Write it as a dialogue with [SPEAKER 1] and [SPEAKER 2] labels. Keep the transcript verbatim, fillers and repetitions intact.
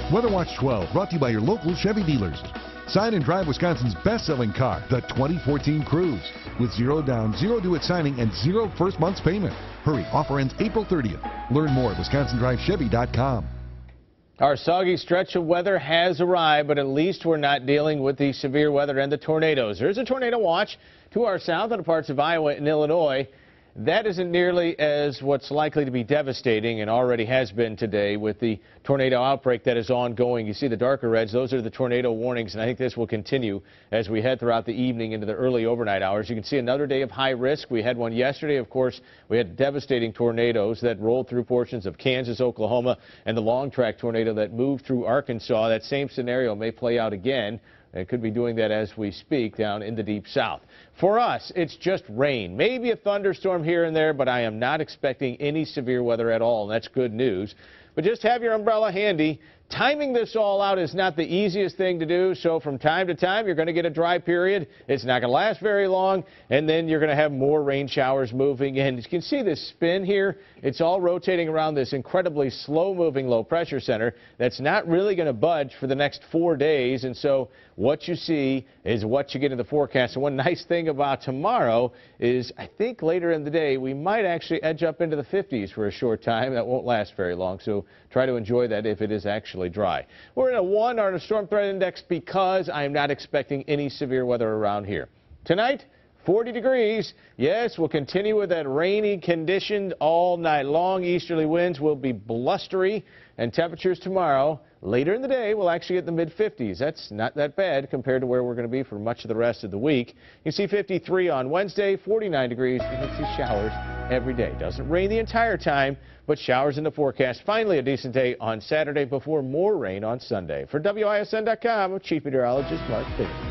[SPEAKER 1] Weather Watch twelve, brought to you by your local Chevy dealers. Sign and drive Wisconsin's best-selling car, the twenty fourteen Cruze, with zero down, zero due at signing, and zero first month's payment. Hurry, offer ends April thirtieth. Learn more at wisconsin drive chevy dot com.
[SPEAKER 2] Our soggy stretch of weather has arrived, but at least we're not dealing with the severe weather and the tornadoes. There's a tornado watch to our south in parts of Iowa and Illinois. That isn't nearly as what's likely to be devastating and already has been today with the tornado outbreak that is ongoing. You see the darker reds, those are the tornado warnings, and I think this will continue as we head throughout the evening into the early overnight hours. You can see another day of high risk. We had one yesterday, of course. We had devastating tornadoes that rolled through portions of Kansas, Oklahoma, and the long track tornado that moved through Arkansas. That same scenario may play out again. It could be doing that as we speak down in the deep south. For us, it's just rain. Maybe a thunderstorm here and there, but I am not expecting any severe weather at all, and that's good news. But just have your umbrella handy. Timing this all out is not the easiest thing to do, so from time to time you're going to get a dry period. It's not going to last very long, and then you're going to have more rain showers moving in. You can see this spin here. It's all rotating around this incredibly slow-moving low-pressure center that's not really going to budge for the next four days, and so what you see is what you get in the forecast. And one nice thing about tomorrow is I think later in the day we might actually edge up into the fifties for a short time. That won't last very long, so try to enjoy that if it is actually dry. We're in a one on a storm threat index because I am not expecting any severe weather around here. Tonight, forty degrees. Yes, we'll continue with that rainy condition all night long. Easterly winds will be blustery, and temperatures tomorrow, later in the day, will actually get the mid fifties. That's not that bad compared to where we're going to be for much of the rest of the week. You see fifty-three on Wednesday, forty-nine degrees. You can see showers every day. Doesn't rain the entire time, but showers in the forecast. Finally, a decent day on Saturday before more rain on Sunday. For W I S N dot com, Chief Meteorologist Mark Baden.